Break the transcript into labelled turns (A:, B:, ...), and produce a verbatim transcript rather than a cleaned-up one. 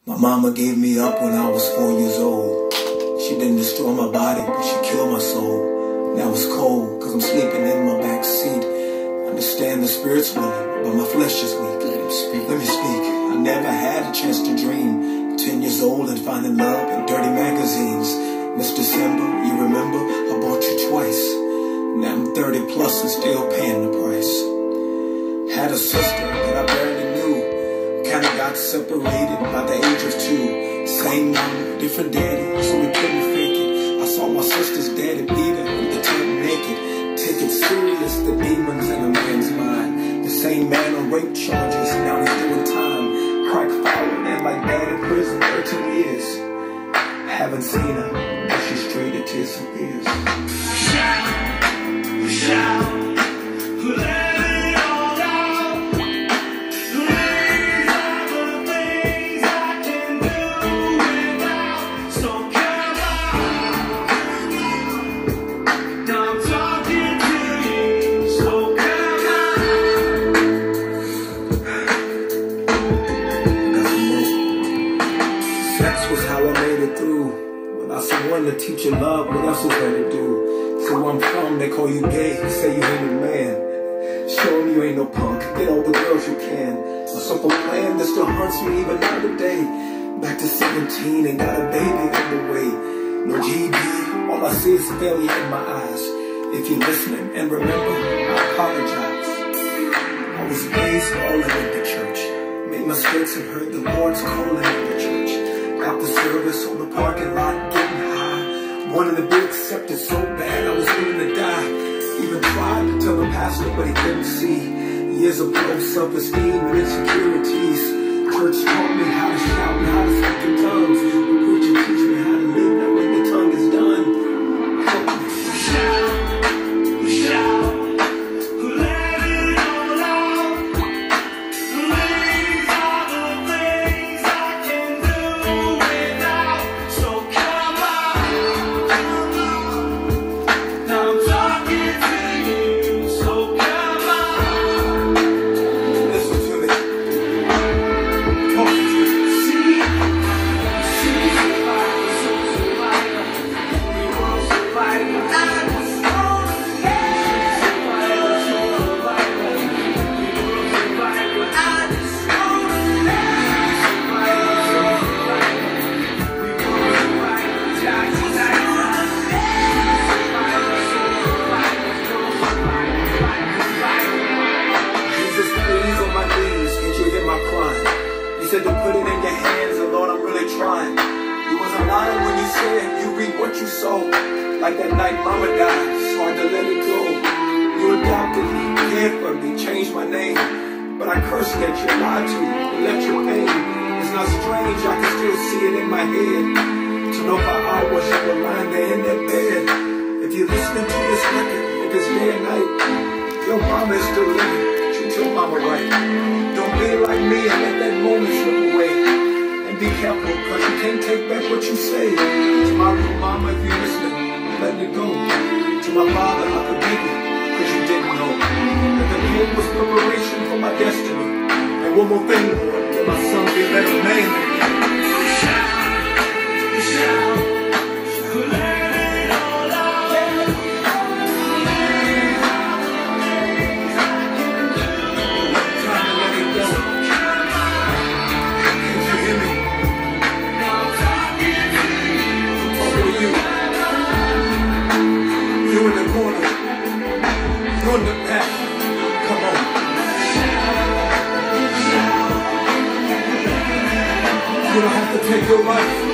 A: My mama gave me up when I was four years old. She didn't destroy my body, but she killed my soul. Now it's cold, cause I'm sleeping in my back seat. Understand the spirit's willing, but my flesh is weak. Let him speak. Let me speak. I never had a chance to dream. Ten years old and finding love in dirty magazines. Miss December, you remember, I bought you twice. Now I'm thirty plus and still paying the price. Had a sister that I barely knew. Kinda got separated by the age of two. Same mom, different daddy, so we couldn't fake it. I saw my sister's daddy beat her in the tent naked. Take it serious, the demons in a man's mind. The same man on rape charges, now he's doing time. Crack followed and like dad in prison, thirteen years. Haven't seen her, but she's traded tears for years. Shout, shout, let was how I made it through. Without someone to teach you love, what else is there to do? So where I'm from, they call you gay, say you ain't a man. Show them you ain't no punk, get all the girls you can. A simple plan that still haunts me even now today. Back to seventeen and got a baby on the way. No G E D, all I see is failure in my eyes. If you're listening and remember, I apologize. I was raised all in the church. Made mistakes and heard the Lord's calling in the church. Got the service on the parking lot, getting high. Wanted to be accepted so bad, I was willing to die. Even tried to tell the pastor, but he couldn't see. Years of low self-esteem and insecurities. Church taught me how to shout and how to speak in tongues. The preacher teach me how to live now when the tongue is done. Help me. Shout, shout. Said to put it in your hands, and Lord, I'm really trying. You wasn't lying when you said you reap what you sow. Like that night mama died, it's hard to let it go. You adopted me, cared for me, changed my name. But I cursed that you lied to me and left your pain. It's not strange, I can still see it in my head. To know how I was you were lying there in that bed. If you're listening to this record, if it's day and night, your mama is still living. Treat your mama right. Don't be like me and let that moment slip away. And be careful, cause you can't take back what you say. To my real mama, if you're listening, let it go. To my father, I forgive you, cause you didn't know that the pain was preparation for my destiny. And one more thing, Lord, let my son be a better man than me. Shout, shout. On the path, come on. You don't have to take your life.